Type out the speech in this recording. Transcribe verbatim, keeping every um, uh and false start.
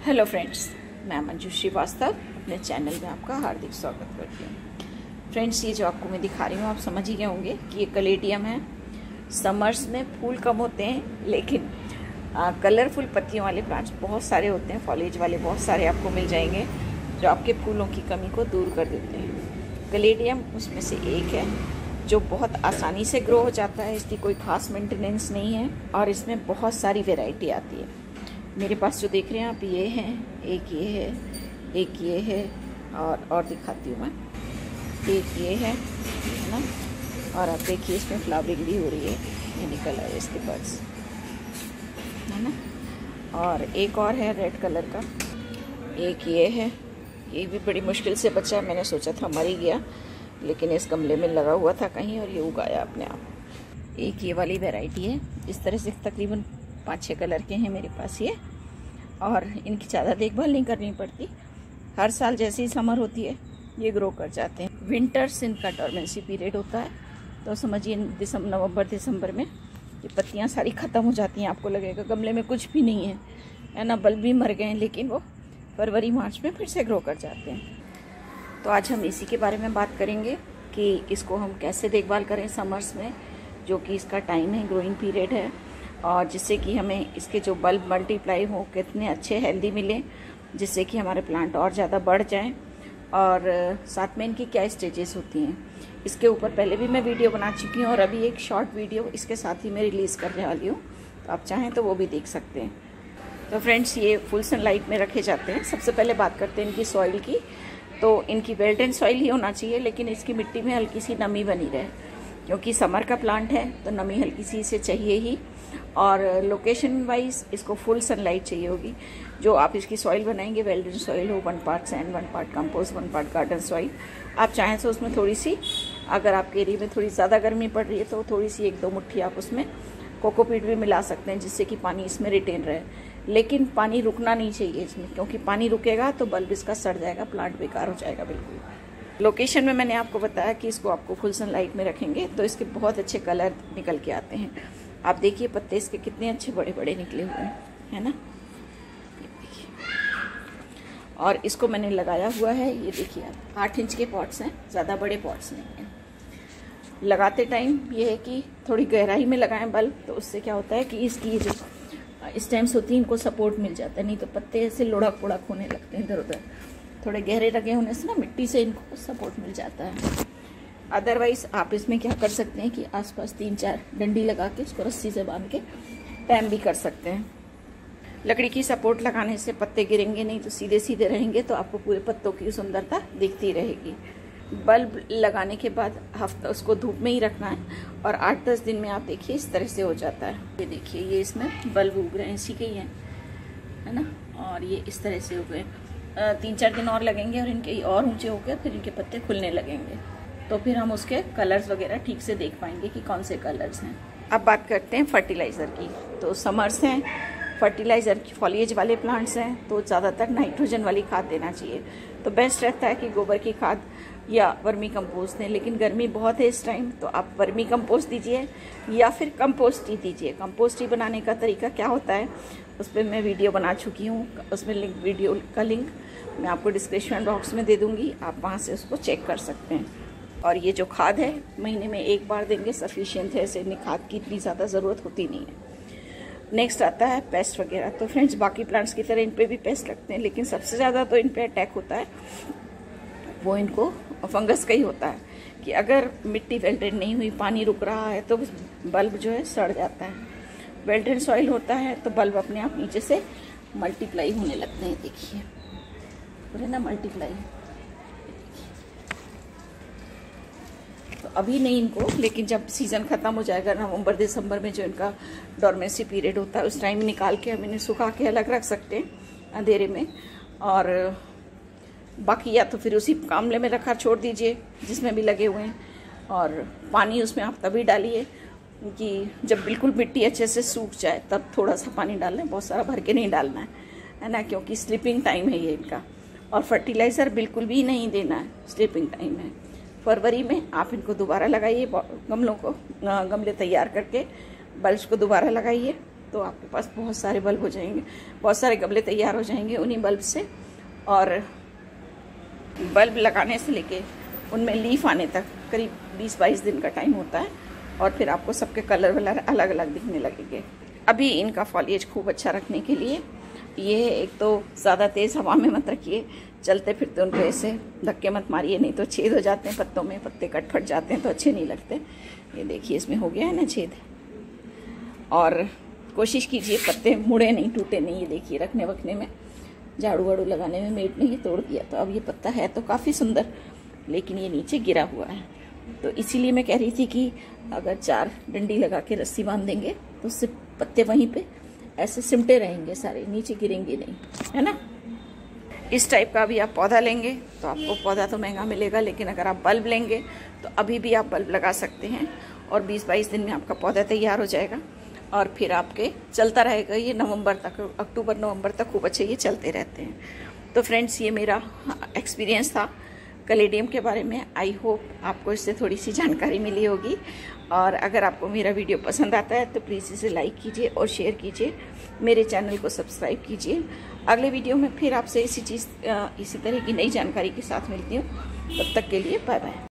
Hello friends, मैं मंजू श्रीवास्तव अपने channel में आपका हार्दिक स्वागत करती हूँ। फ्रेंड्स, ये जो आपको मैं दिखा रही हूँ आप समझ ही गए होंगे कि ये कलेडियम है। समर्स में फूल कम होते हैं लेकिन आ, कलरफुल पत्तियों वाले प्लांट्स बहुत सारे होते हैं। फॉलेज वाले बहुत सारे आपको मिल जाएंगे जो आपके फूलों की कमी को दूर कर देते हैं। कलेडियम उसमें से एक है जो बहुत आसानी से ग्रो हो जाता है। इसकी कोई खास मेंटेनेंस नहीं है और इसमें बहुत सारी वेराइटी आती है। मेरे पास जो देख रहे हैं आप, ये हैं, एक ये है, एक ये है और और दिखाती हूँ मैं, एक ये है है ना। और आप देखिए इसमें फ्लावरिंग भी हो रही है, ये निकल आए इसके बड्स, है ना। और एक और है रेड कलर का, एक ये है, ये भी बड़ी मुश्किल से बचा। मैंने सोचा था मर ही गया लेकिन इस गमले में लगा हुआ था कहीं और ये उगाया अपने आप। एक ये वाली वैरायटी है। इस तरह से तकरीबन पाँच छः कलर के हैं मेरे पास ये, और इनकी ज़्यादा देखभाल नहीं करनी पड़ती। हर साल जैसे ही समर होती है ये ग्रो कर जाते हैं। विंटर्स इनका डोरमेंसी पीरियड होता है, तो समझिए दिसंबर नवंबर दिसंबर में ये पत्तियाँ सारी ख़त्म हो जाती हैं। आपको लगेगा गमले में कुछ भी नहीं है, है ना, बल्ब भी मर गए हैं, लेकिन वो फरवरी मार्च में फिर से ग्रो कर जाते हैं। तो आज हम इसी के बारे में बात करेंगे कि इसको हम कैसे देखभाल करें समर्स में, जो कि इसका टाइम है, ग्रोइंग पीरियड है, और जिससे कि हमें इसके जो बल्ब मल्टीप्लाई हो कितने अच्छे हेल्दी मिले, जिससे कि हमारे प्लांट और ज़्यादा बढ़ जाएं। और साथ में इनकी क्या स्टेजेस होती हैं, इसके ऊपर पहले भी मैं वीडियो बना चुकी हूँ और अभी एक शॉर्ट वीडियो इसके साथ ही मैं रिलीज़ करने वाली हूँ, तो आप चाहें तो वो भी देख सकते हैं। तो फ्रेंड्स, ये फुल सनलाइट में रखे जाते हैं। सबसे पहले बात करते हैं इनकी सॉइल की। तो इनकी वेल ड्रेन सॉइल ही होना चाहिए, लेकिन इसकी मिट्टी में हल्की सी नमी बनी रहे, क्योंकि समर का प्लांट है तो नमी हल्की सी इसे चाहिए ही। और लोकेशन वाइज इसको फुल सनलाइट चाहिए होगी। जो आप इसकी सॉइल बनाएंगे वेल ड्रेन सॉइल हो, one part sand, one part compost, one part garden soil. आप चाहें तो उसमें थोड़ी सी, अगर आपके एरिया में थोड़ी ज़्यादा गर्मी पड़ रही है तो थोड़ी सी एक दो मुट्ठी आप उसमें कोकोपीट भी मिला सकते हैं, जिससे कि पानी इसमें रिटेन रहे। लेकिन पानी रुकना नहीं चाहिए इसमें, क्योंकि पानी रुकेगा तो बल्ब इसका सड़ जाएगा, प्लांट बेकार हो जाएगा बिल्कुल। लोकेशन में मैंने आपको बताया कि इसको आपको फुल सनलाइट में रखेंगे तो इसके बहुत अच्छे कलर निकल के आते हैं। आप देखिए पत्ते इसके कितने अच्छे बड़े बड़े निकले हुए हैं, है ना। और इसको मैंने लगाया हुआ है, ये देखिए आप, आठ इंच के पॉट्स हैं, ज़्यादा बड़े पॉट्स नहीं हैं। लगाते टाइम ये है कि थोड़ी गहराई में लगाएं बल्ब, तो उससे क्या होता है कि इसकी जो स्टेम्स होती हैं इनको सपोर्ट मिल जाता है, नहीं तो पत्ते ऐसे लुढ़क पुढ़क होने लगते हैं इधर उधर। थोड़े गहरे लगे होने से ना मिट्टी से इनको सपोर्ट मिल जाता है। अदरवाइज आप इसमें क्या कर सकते हैं कि आसपास तीन चार डंडी लगा के उसको रस्सी से बांध के टैम भी कर सकते हैं। लकड़ी की सपोर्ट लगाने से पत्ते गिरेंगे नहीं, तो सीधे सीधे रहेंगे, तो आपको पूरे पत्तों की सुंदरता दिखती रहेगी। बल्ब लगाने के बाद हफ्ता उसको धूप में ही रखना है, और आठ दस दिन में आप देखिए इस तरह से हो जाता है। ये देखिए ये इसमें बल्ब उग रहे हैं, इसी के ही हैं, है ना। और ये इस तरह से हो गए। तीन चार दिन और लगेंगे और इनके और ऊंचे हो गए, फिर इनके पत्ते खुलने लगेंगे, तो फिर हम उसके कलर्स वगैरह ठीक से देख पाएंगे कि कौन से कलर्स हैं। अब बात करते हैं फर्टिलाइज़र की। तो समर्स हैं, फर्टिलाइज़र की फॉलिएज वाले प्लांट्स हैं, तो ज़्यादातर नाइट्रोजन वाली खाद देना चाहिए। तो बेस्ट रहता है कि गोबर की खाद या वर्मी कंपोस्ट दें, लेकिन गर्मी बहुत है इस टाइम, तो आप वर्मी कंपोस्ट दीजिए या फिर कंपोस्ट ही दीजिए। कंपोस्ट ही बनाने का तरीका क्या होता है उस पर मैं वीडियो बना चुकी हूँ, उसमें लिंक, वीडियो का लिंक मैं आपको डिस्क्रिप्शन बॉक्स में दे दूँगी, आप वहाँ से उसको चेक कर सकते हैं। और ये जो खाद है महीने में एक बार देंगे सफिशिएंट है, इसे खाद की इतनी ज़्यादा ज़रूरत होती नहीं है। नेक्स्ट आता है पेस्ट वगैरह। तो फ्रेंड्स, बाकी प्लांट्स की तरह इन पे भी पेस्ट लगते हैं, लेकिन सबसे ज़्यादा तो इन पे अटैक होता है वो इनको फंगस का ही होता है, कि अगर मिट्टी वेल ड्रेन नहीं हुई, पानी रुक रहा है, तो बल्ब जो है सड़ जाता है। वेल ड्रेन सॉइल होता है तो बल्ब अपने आप नीचे से मल्टीप्लाई होने लगते हैं। देखिए बोले ना मल्टीप्लाई। तो अभी नहीं इनको, लेकिन जब सीज़न ख़त्म हो जाएगा नवंबर दिसंबर में, जो इनका डोरमेंसी पीरियड होता है, उस टाइम निकाल के हम इन्हें सुखा के अलग रख सकते हैं अंधेरे में। और बाकी या तो फिर उसी गमले में रखा छोड़ दीजिए जिसमें भी लगे हुए हैं, और पानी उसमें आप तभी डालिए कि जब बिल्कुल मिट्टी अच्छे से सूख जाए, तब थोड़ा सा पानी डालना है, बहुत सारा भर के नहीं डालना है, है ना, क्योंकि स्लीपिंग टाइम है ये इनका। और फर्टिलाइज़र बिल्कुल भी नहीं देना है, स्लीपिंग टाइम है। फरवरी में आप इनको दोबारा लगाइए, गमलों को, गमले तैयार करके बल्ब्स को दोबारा लगाइए, तो आपके पास बहुत सारे बल्ब हो जाएंगे, बहुत सारे गमले तैयार हो जाएंगे उन्हीं बल्ब से। और बल्ब लगाने से लेके उनमें लीफ आने तक करीब बीस बाईस दिन का टाइम होता है, और फिर आपको सबके कलर वलर अलग अलग दिखने लगेंगे। अभी इनका फॉलिएज खूब अच्छा रखने के लिए ये एक तो ज़्यादा तेज़ हवा में मत रखिए, चलते फिरते उनको ऐसे धक्के मत मारिए, नहीं तो छेद हो जाते हैं पत्तों में, पत्ते कट फट जाते हैं तो अच्छे नहीं लगते। ये देखिए इसमें हो गया है ना छेद। और कोशिश कीजिए पत्ते मुड़े नहीं, टूटे नहीं। ये देखिए रखने वखने में, झाड़ू वाड़ू लगाने में मेड ने ये तोड़ दिया। तो अब ये पत्ता है तो काफ़ी सुंदर, लेकिन ये नीचे गिरा हुआ है। तो इसीलिए मैं कह रही थी कि अगर चार डंडी लगा के रस्सी बांध देंगे तो उससे पत्ते वहीं पे ऐसे सिमटे रहेंगे, सारे नीचे गिरेंगे नहीं, है ना। इस टाइप का भी आप पौधा लेंगे तो आपको पौधा तो महंगा मिलेगा, लेकिन अगर आप बल्ब लेंगे तो अभी भी आप बल्ब लगा सकते हैं, और बीस बाईस दिन में आपका पौधा तैयार हो जाएगा, और फिर आपके चलता रहेगा ये नवंबर तक, अक्टूबर नवंबर तक खूब अच्छे ये चलते रहते हैं। तो फ्रेंड्स ये मेरा एक्सपीरियंस था कैलेडियम के बारे में। आई होप आपको इससे थोड़ी सी जानकारी मिली होगी, और अगर आपको मेरा वीडियो पसंद आता है तो प्लीज़ इसे लाइक कीजिए और शेयर कीजिए, मेरे चैनल को सब्सक्राइब कीजिए। अगले वीडियो में फिर आपसे इसी चीज़ इसी तरह की नई जानकारी के साथ मिलती हूँ। तब तक के लिए बाय बाय।